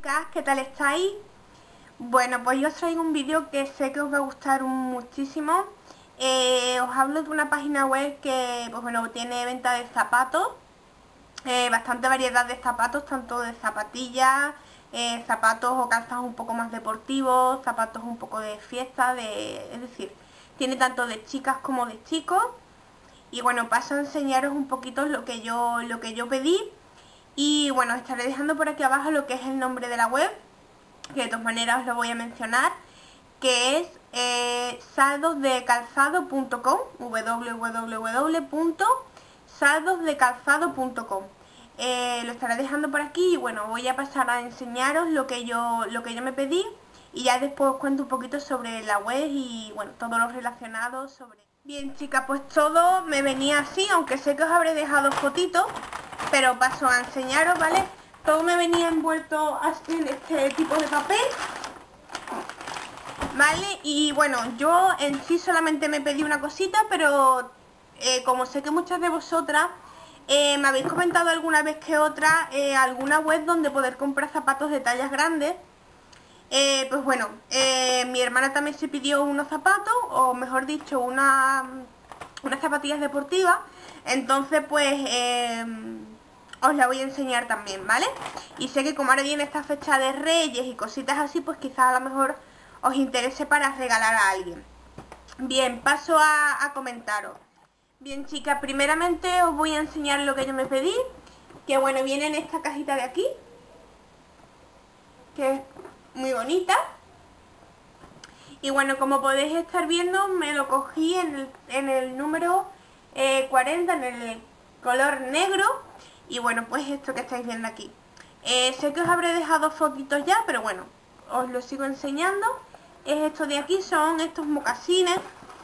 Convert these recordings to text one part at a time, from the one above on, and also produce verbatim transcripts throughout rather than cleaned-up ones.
chicas, ¿qué tal estáis? Bueno, pues yo os traigo un vídeo que sé que os va a gustar muchísimo. Eh, os hablo de una página web que, pues bueno, tiene venta de zapatos, eh, bastante variedad de zapatos, tanto de zapatillas, eh, zapatos o calzados un poco más deportivos, zapatos un poco de fiesta, de, es decir, tiene tanto de chicas como de chicos. Y bueno, paso a enseñaros un poquito lo que yo, lo que yo pedí. Y bueno, estaré dejando por aquí abajo lo que es el nombre de la web, que de todas maneras os lo voy a mencionar, que es eh, saldosdecalzado punto com, w w w punto saldosdecalzado punto com. Eh, lo estaré dejando por aquí y bueno, voy a pasar a enseñaros lo que yo, lo que yo me pedí y ya después os cuento un poquito sobre la web y bueno, todo lo relacionado sobre... Bien chicas, pues todo me venía así, aunque sé que os habré dejado fotitos, pero paso a enseñaros, ¿vale? Todo me venía envuelto así en este tipo de papel, ¿vale? Y bueno, yo en sí solamente me pedí una cosita, pero eh, como sé que muchas de vosotras eh, me habéis comentado alguna vez que otra eh, alguna web donde poder comprar zapatos de tallas grandes, eh, pues bueno, eh, mi hermana también se pidió unos zapatos, o mejor dicho, una, unas zapatillas deportivas, entonces pues... Eh, os la voy a enseñar también, ¿vale? Y sé que como ahora viene esta fecha de Reyes y cositas así, pues quizás a lo mejor os interese para regalar a alguien. Bien, paso a, a comentaros. Bien chicas, primeramente os voy a enseñar lo que yo me pedí, que bueno, viene en esta cajita de aquí, que es muy bonita. Y bueno, como podéis estar viendo, me lo cogí en el, en el número eh, cuarenta, en el color negro. Y bueno, pues esto que estáis viendo aquí. Eh, sé que os habré dejado fotitos ya, pero bueno, os lo sigo enseñando. Es esto de aquí, son estos mocasines,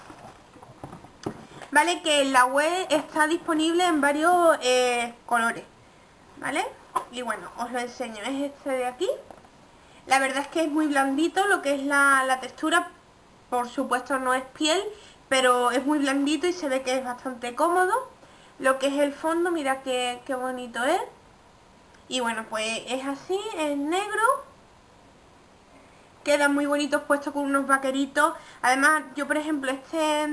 ¿vale? Que en la web está disponible en varios eh, colores, ¿vale? Y bueno, os lo enseño, es este de aquí. La verdad es que es muy blandito lo que es la, la textura, por supuesto no es piel, pero es muy blandito y se ve que es bastante cómodo. Lo que es el fondo, mira qué, qué bonito es. Y bueno, pues es así, es negro. Quedan muy bonitos puestos con unos vaqueritos. Además, yo por ejemplo, este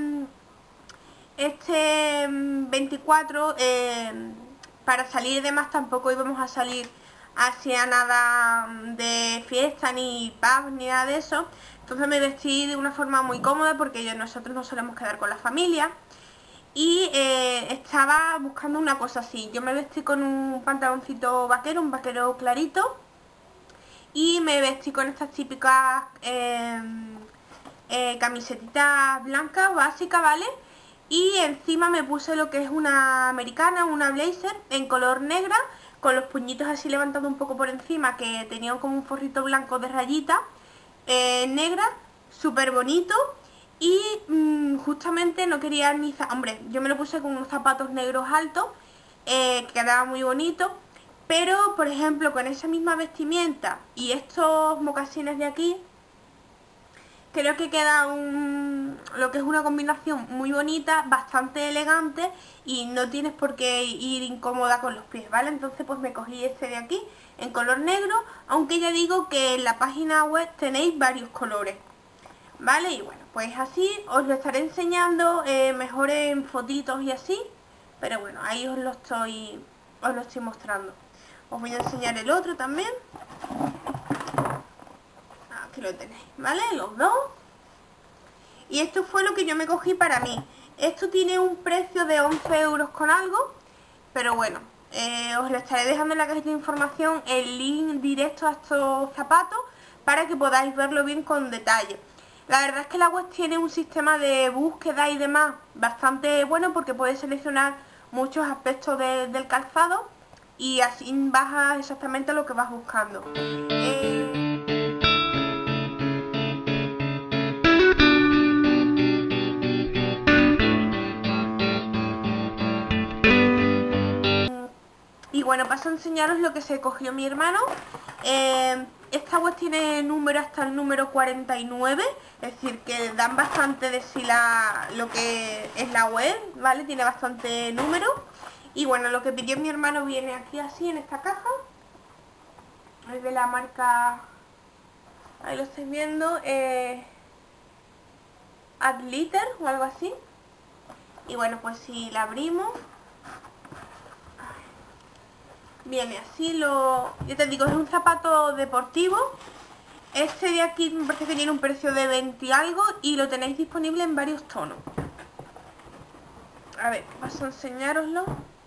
este veinticuatro, eh, para salir y demás tampoco íbamos a salir hacia nada de fiesta, ni pub, ni nada de eso. Entonces me vestí de una forma muy cómoda porque yo, nosotros no solemos quedar con la familia. Y eh, estaba buscando una cosa así. Yo me vestí con un pantaloncito vaquero, un vaquero clarito. Y me vestí con estas típicas eh, eh, camisetitas blancas, básicas, ¿vale? Y encima me puse lo que es una americana, una blazer en color negra, con los puñitos así levantados un poco por encima, que tenían como un forrito blanco de rayita eh, negra, súper bonito. Y mmm, justamente no quería ni... Hombre, yo me lo puse con unos zapatos negros altos, eh, que quedaba muy bonito. Pero, por ejemplo, con esa misma vestimenta y estos mocasines de aquí, creo que queda un, lo que es una combinación muy bonita, bastante elegante y no tienes por qué ir incómoda con los pies, ¿vale? Entonces pues me cogí este de aquí en color negro, aunque ya digo que en la página web tenéis varios colores, ¿vale? Y bueno, pues así os lo estaré enseñando eh, mejor en fotitos y así, pero bueno, ahí os lo estoy, os lo estoy mostrando. Os voy a enseñar el otro también. Aquí lo tenéis, ¿vale? Los dos. Y esto fue lo que yo me cogí para mí. Esto tiene un precio de once euros con algo, pero bueno, eh, os lo estaré dejando en la cajita de información el link directo a estos zapatos para que podáis verlo bien con detalle. La verdad es que la web tiene un sistema de búsqueda y demás bastante bueno porque puedes seleccionar muchos aspectos de, del calzado y así vas exactamente a lo que vas buscando. Eh... Y bueno, paso a enseñaros lo que se cogió mi hermano. Eh, esta web tiene número hasta el número cuarenta y nueve, es decir, que dan bastante de sí la, lo que es la web, ¿vale? Tiene bastante número. Y bueno, lo que pidió mi hermano viene aquí así, en esta caja. Es de la marca, ahí lo estáis viendo, eh, Adliter o algo así. Y bueno, pues si la abrimos, viene así, lo, yo te digo, es un zapato deportivo. Este de aquí me parece que tiene un precio de veinte y algo y lo tenéis disponible en varios tonos. A ver, paso a enseñároslo.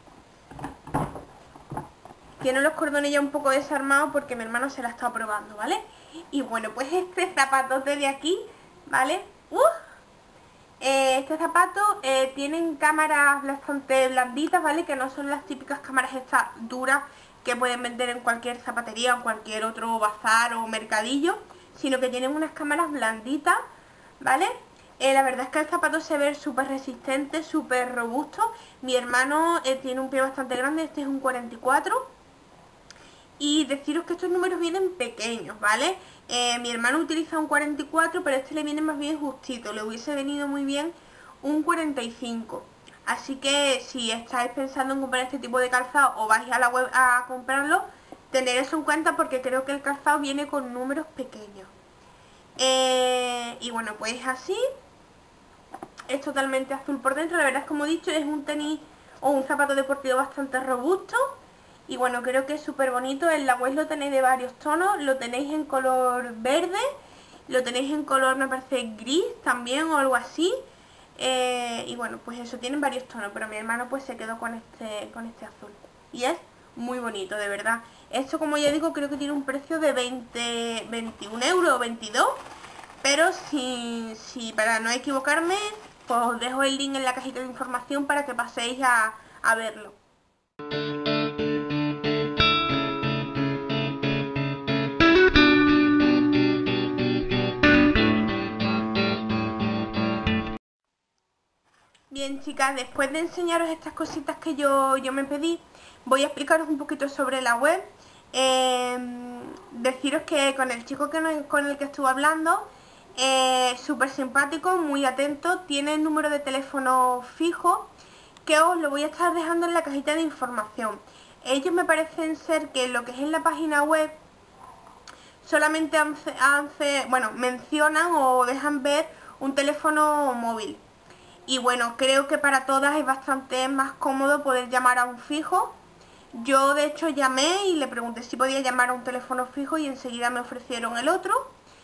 Tiene los cordones ya un poco desarmados porque mi hermano se la ha estado probando, ¿vale? Y bueno, pues este zapatote de aquí, ¿vale? ¡Uh! Eh, este zapato eh, tienen cámaras bastante blanditas, ¿vale? Que no son las típicas cámaras estas duras que pueden vender en cualquier zapatería o en cualquier otro bazar o mercadillo, sino que tienen unas cámaras blanditas, ¿vale? Eh, la verdad es que el zapato se ve súper resistente, súper robusto. Mi hermano eh, tiene un pie bastante grande, este es un cuarenta y cuatro. Y deciros que estos números vienen pequeños, ¿vale? Eh, mi hermano utiliza un cuarenta y cuatro, pero este le viene más bien justito. Le hubiese venido muy bien un cuarenta y cinco. Así que si estáis pensando en comprar este tipo de calzado o vais a la web a comprarlo, tener eso en cuenta porque creo que el calzado viene con números pequeños. Eh, y bueno, pues así. Es totalmente azul por dentro. La verdad es, como he dicho, es un tenis o un zapato deportivo bastante robusto. Y bueno, creo que es súper bonito. En la web lo tenéis de varios tonos. Lo tenéis en color verde. Lo tenéis en color, me parece, gris también o algo así. Eh, y bueno, pues eso, tienen varios tonos. Pero mi hermano pues se quedó con este, con este azul. Y es muy bonito, de verdad. Esto, como ya digo, creo que tiene un precio de veinte, veintiún euros o veintidós. Pero si, si para no equivocarme, pues os dejo el link en la cajita de información para que paséis a, a verlo. Bien, chicas, después de enseñaros estas cositas que yo, yo me pedí, voy a explicaros un poquito sobre la web. Eh, deciros que con el chico que no, con el que estuve hablando, eh, súper simpático, muy atento, tiene el número de teléfono fijo que os lo voy a estar dejando en la cajita de información. Ellos me parecen ser que lo que es en la página web solamente hace, hace, bueno, mencionan o dejan ver un teléfono móvil. Y bueno, creo que para todas es bastante más cómodo poder llamar a un fijo. Yo de hecho llamé y le pregunté si podía llamar a un teléfono fijo y enseguida me ofrecieron el otro.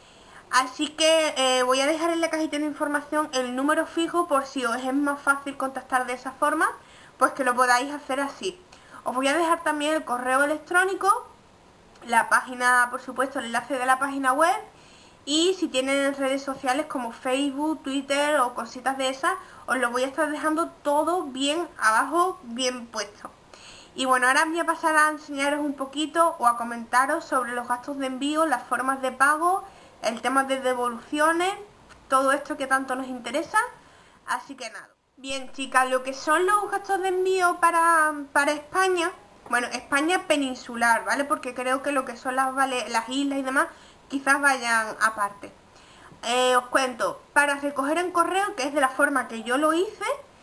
Así que eh, voy a dejar en la cajita de información el número fijo por si os es más fácil contactar de esa forma, pues que lo podáis hacer así. Os voy a dejar también el correo electrónico, la página, por supuesto, el enlace de la página web. Y si tienen redes sociales como Facebook, Twitter o cositas de esas, os lo voy a estar dejando todo bien abajo, bien puesto. Y bueno, ahora voy a pasar a enseñaros un poquito o a comentaros sobre los gastos de envío, las formas de pago, el tema de devoluciones, todo esto que tanto nos interesa. Así que nada. Bien, chicas, lo que son los gastos de envío para, para España, bueno, España peninsular, ¿vale? Porque creo que lo que son las, vale, las islas y demás quizás vayan aparte. Eh, os cuento, para recoger en correo, que es de la forma que yo lo hice,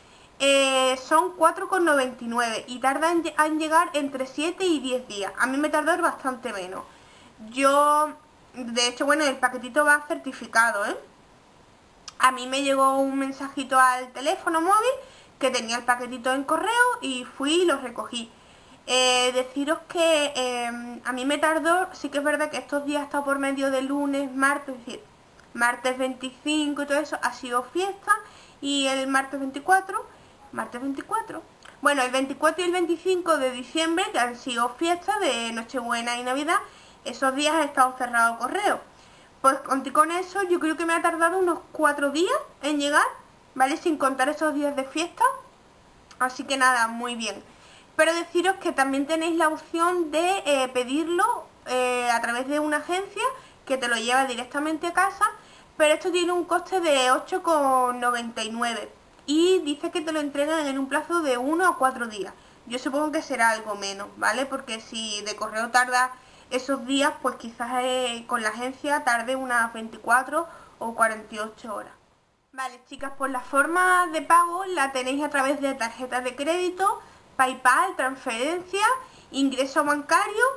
eh, son cuatro con noventa y nueve y tarda en, en llegar entre siete y diez días. A mí me tardó bastante menos. Yo, de hecho, bueno, el paquetito va certificado, ¿eh? A mí me llegó un mensajito al teléfono móvil que tenía el paquetito en correo y fui y lo recogí. Eh, deciros que eh, a mí me tardó, sí que es verdad que estos días he estado por medio de lunes, martes, es decir, martes veinticinco y todo eso ha sido fiesta, y el martes veinticuatro, martes veinticuatro, bueno, el veinticuatro y el veinticinco de diciembre, que han sido fiestas de Nochebuena y Navidad, esos días he estado cerrado correo. Pues con eso yo creo que me ha tardado unos cuatro días en llegar, ¿vale? Sin contar esos días de fiesta, así que nada, muy bien. Pero deciros que también tenéis la opción de eh, pedirlo eh, a través de una agencia que te lo lleva directamente a casa, pero esto tiene un coste de ocho con noventa y nueve y dice que te lo entregan en un plazo de uno a cuatro días. Yo supongo que será algo menos, ¿vale? Porque si de correo tarda esos días, pues quizás eh, con la agencia tarde unas veinticuatro o cuarenta y ocho horas. Vale, chicas, pues la forma de pago la tenéis a través de tarjetas de crédito, PayPal, transferencia, ingreso bancario.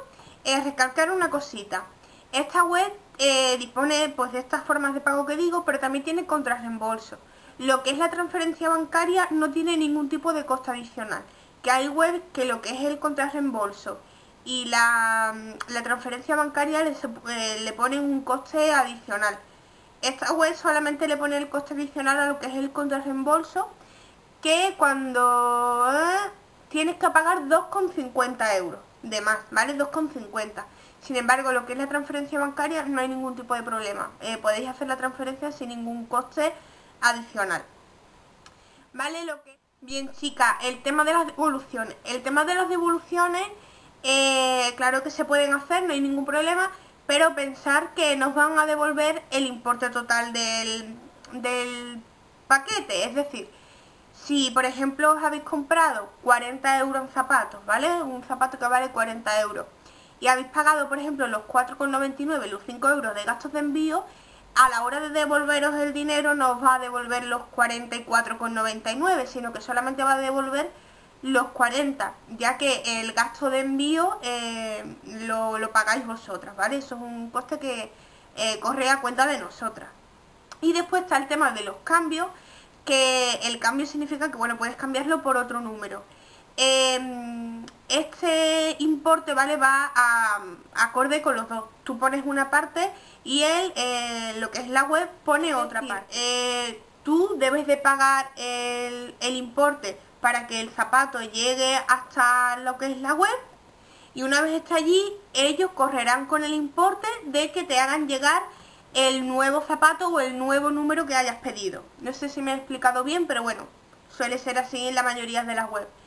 eh, recalcar una cosita. Esta web eh, dispone pues de estas formas de pago que digo, pero también tiene contrarreembolso. Lo que es la transferencia bancaria no tiene ningún tipo de coste adicional. Que hay webs que lo que es el contrarreembolso y la, la transferencia bancaria le, eh, le ponen un coste adicional. Esta web solamente le pone el coste adicional a lo que es el contrarreembolso, que cuando eh, tienes que pagar dos con cincuenta euros de más, ¿vale? dos con cincuenta. Sin embargo, lo que es la transferencia bancaria no hay ningún tipo de problema. Eh, podéis hacer la transferencia sin ningún coste adicional. ¿Vale? Lo que... Bien, chicas, el tema de las devoluciones. El tema de las devoluciones, eh, claro que se pueden hacer, no hay ningún problema, pero pensar que nos van a devolver el importe total del, del paquete. Es decir, si por ejemplo os habéis comprado cuarenta euros en zapatos, ¿vale? Un zapato que vale cuarenta euros. Y habéis pagado, por ejemplo, los cuatro con noventa y nueve, los cinco euros de gastos de envío, a la hora de devolveros el dinero no os va a devolver los cuarenta y cuatro con noventa y nueve, sino que solamente va a devolver los cuarenta, ya que el gasto de envío eh, lo, lo pagáis vosotras, ¿vale? Eso es un coste que eh, corre a cuenta de nosotras. Y después está el tema de los cambios, que el cambio significa que, bueno, puedes cambiarlo por otro número. Eh, este importe, ¿vale? Va a, a acorde con los dos. Tú pones una parte y él, eh, lo que es la web, pone otra parte. Eh, tú debes de pagar el, el importe para que el zapato llegue hasta lo que es la web, y una vez está allí, ellos correrán con el importe de que te hagan llegar el nuevo zapato o el nuevo número que hayas pedido. No sé si me he explicado bien, pero bueno, suele ser así en la mayoría de las webs.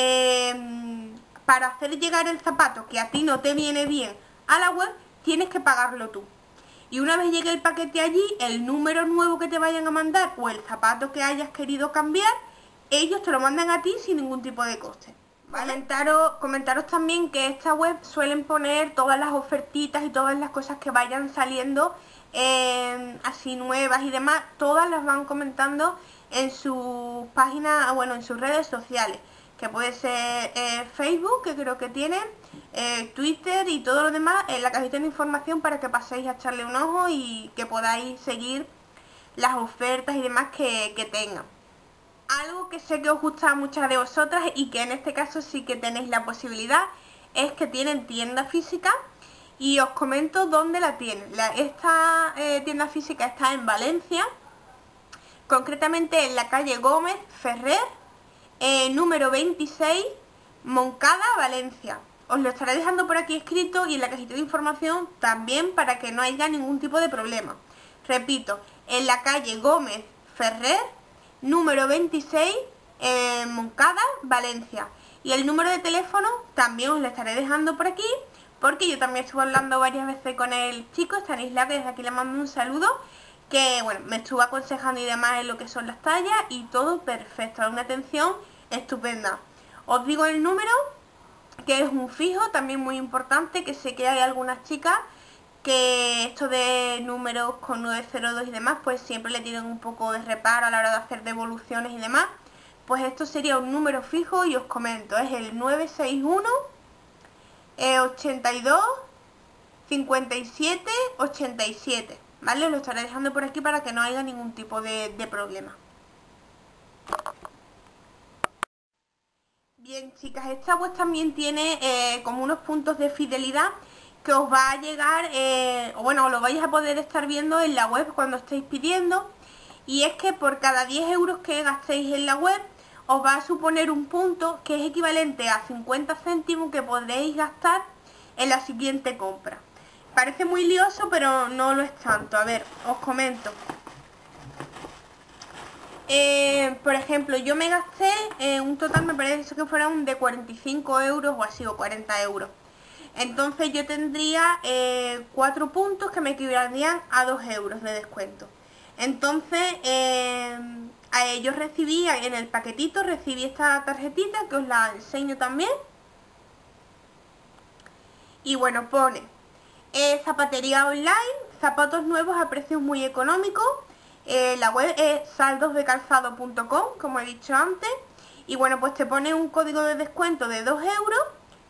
Eh, para hacer llegar el zapato que a ti no te viene bien a la web, tienes que pagarlo tú. Y una vez llegue el paquete allí, el número nuevo que te vayan a mandar o el zapato que hayas querido cambiar, ellos te lo mandan a ti sin ningún tipo de coste. ¿Vale? Comentaros, comentaros también que esta web suelen poner todas las ofertitas y todas las cosas que vayan saliendo eh, así nuevas y demás, todas las van comentando en sus páginas, bueno, en sus redes sociales, que puede ser eh, Facebook, que creo que tienen, eh, Twitter y todo lo demás, en la cajita de información para que paséis a echarle un ojo y que podáis seguir las ofertas y demás que, que tengan. Algo que sé que os gusta a muchas de vosotras y que en este caso sí que tenéis la posibilidad es que tienen tienda física, y os comento dónde la tienen. La, esta eh, tienda física está en Valencia, concretamente en la calle Gómez Ferrer, eh, número veintiséis, Moncada, Valencia. Os lo estaré dejando por aquí escrito y en la cajita de información también, para que no haya ningún tipo de problema. Repito, en la calle Gómez Ferrer, número veintiséis, eh, Moncada, Valencia. Y el número de teléfono también os lo estaré dejando por aquí, porque yo también estuve hablando varias veces con el chico Stanislav, que desde aquí le mando un saludo, que bueno, me estuvo aconsejando y demás en lo que son las tallas y todo perfecto, una atención estupenda. Os digo el número, que es un fijo, también muy importante, que sé que hay algunas chicas que esto de números con nueve cero dos y demás, pues siempre le tienen un poco de reparo a la hora de hacer devoluciones y demás. Pues esto sería un número fijo y os comento, es el nueve seis uno, ochenta y dos, cincuenta y siete, ochenta y siete, ¿vale? Os lo estaré dejando por aquí para que no haya ningún tipo de, de problema. Bien, chicas, esta web también tiene eh, como unos puntos de fidelidad que os va a llegar, eh, o bueno, lo vais a poder estar viendo en la web cuando estéis pidiendo, y es que por cada diez euros que gastéis en la web, os va a suponer un punto que es equivalente a cincuenta céntimos que podréis gastar en la siguiente compra. Parece muy lioso, pero no lo es tanto. A ver, os comento. Eh, por ejemplo, yo me gasté eh, un total, me parece que fueron de cuarenta y cinco euros o así, o cuarenta euros. Entonces yo tendría eh, cuatro puntos que me equivaldrían a dos euros de descuento. Entonces, eh, yo recibí, en el paquetito, recibí esta tarjetita, que os la enseño también. Y bueno, pone eh, zapatería online, zapatos nuevos a precios muy económicos. Eh, la web es saldos de calzado punto com, como he dicho antes. Y bueno, pues te pone un código de descuento de dos euros,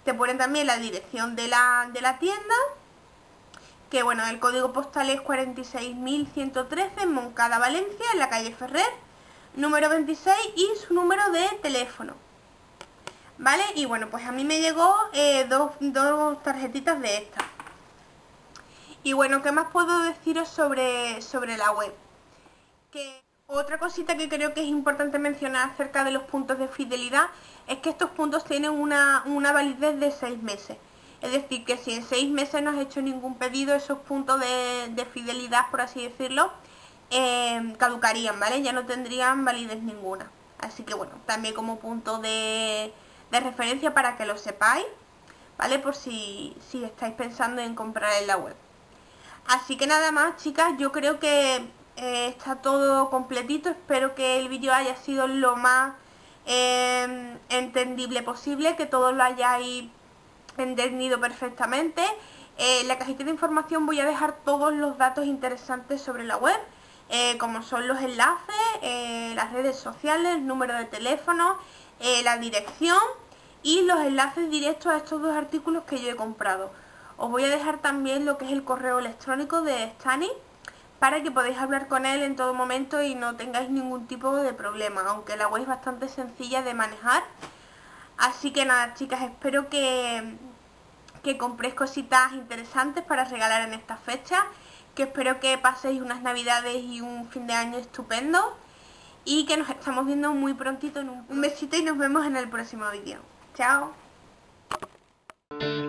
te pone también la dirección de la, de la tienda, que bueno, el código postal es cuarenta y seis mil ciento trece en Moncada, Valencia, en la calle Ferrer, número veintiséis, y su número de teléfono, ¿vale? Y bueno, pues a mí me llegó eh, dos, dos tarjetitas de estas. Y bueno, ¿qué más puedo deciros sobre, sobre la web? Que otra cosita que creo que es importante mencionar acerca de los puntos de fidelidad es que estos puntos tienen una, una validez de seis meses. Es decir, que si en seis meses no has hecho ningún pedido, esos puntos de, de fidelidad, por así decirlo, eh, caducarían, ¿vale? Ya no tendrían validez ninguna. Así que bueno, también como punto de, de referencia para que lo sepáis, ¿vale? Por si, si estáis pensando en comprar en la web. Así que nada más, chicas, yo creo que eh, está todo completito. Espero que el vídeo haya sido lo más eh, entendible posible, que todos lo hayáis entendido perfectamente. Eh, en la cajita de información voy a dejar todos los datos interesantes sobre la web, eh, como son los enlaces, eh, las redes sociales, el número de teléfono, eh, la dirección y los enlaces directos a estos dos artículos que yo he comprado. Os voy a dejar también lo que es el correo electrónico de Stani para que podáis hablar con él en todo momento y no tengáis ningún tipo de problema, aunque la web es bastante sencilla de manejar. Así que nada, chicas, espero que, que compréis cositas interesantes para regalar en esta fecha, que espero que paséis unas navidades y un fin de año estupendo y que nos estamos viendo muy prontito. En un, un besito y nos vemos en el próximo vídeo. Chao.